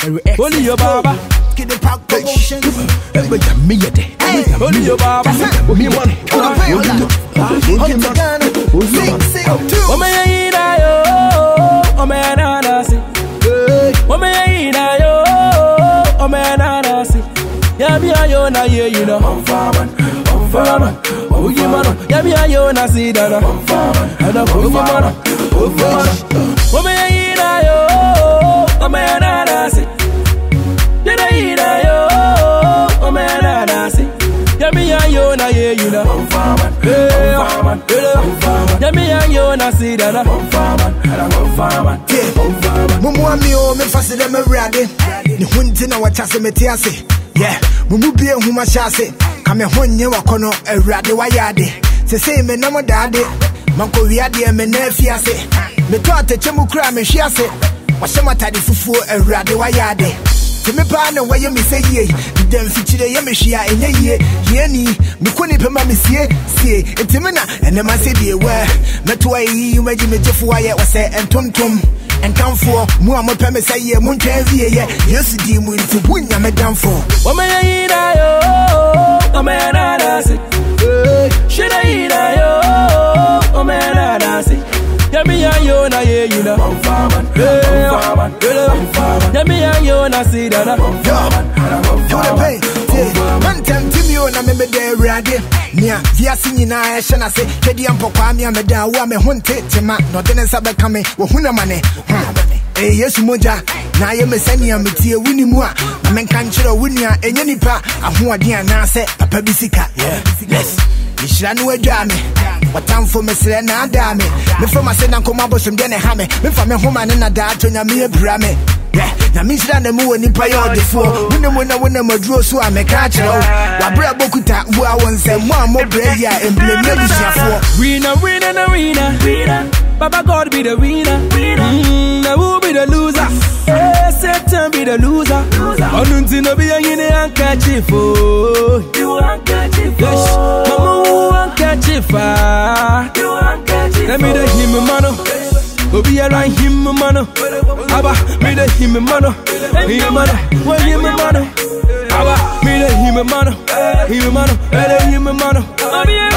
Only your baba. Get the pack promotion. Only your baba. Me money. Oh me ina yo. Oh me na si. Oh me ina yo. Oh me na si. Ya mi ayo na ye you know. I'm farmer. Oh you man. Ya mi ayo na si dana. I'm farmer. Oh you man. Oh me ina yo. Oh me na si. Ya ina yo. Oh me na si. Ya mi ayo na ye you know. I'm farmer. Ya mi ayo na si dana. I'm farmer. Mumu ami o me fase dem awrade. Ni hunti na wachase metiase. Yeah, mumu bie huma shase. Kame honye wakono awrade wayade. Se say me na modade. Manko wiade me na fiase. Me to atechemu kra me hwiase. Wahye matade fufuo awrade wayade. Te me pa na waye me say ye. Dem fichire ye me hwia enye ye. Ye ni me koni pema me sie. Enti me na ene ma se die we. Me to ayi umaji me jefo aye wase entontom. And come for more peme say ye muntwe vie ye. Yesu di mu nti bunya me dam for. O me ina yo. O me na si. Shida ina yo. O me na si. Ya mi yo na ye you know. I'm farmer. Ya mi yo na si dana. I'm farmer. You the pay. Man tempti me on me de rade. Nia viasi nyina e hye na se. Kedi ampokwa me ameda wo me honte tema. No de nsa be kame wo huna mane. Yesu moja na ye me sani ametie wuni mu a menka nkyere wuni a enye nipa ahoɔden anase papa bisika yes ishira no adwa me watamfo mesre na ada me fa se na nkoma bosom de ne ha me fa me homa ne na da atonya me ebra me na me shira na mu woni pa yo defo wona maduro so a meka kyerɛ wo wabra bokuta wo a wonse mo a mo bra ya emblem ya bisiafo winner Baba God be the winner. Now who be the loser? Satan be the loser. Onunti no be a yine handkerchief. You handkerchief. Yes, mama who handkerchief. You handkerchief. Let me the him mano. Go be around him mano. Abba me the him mano. Him mano. What him mano? Abba me the him mano. Him mano. Him mano.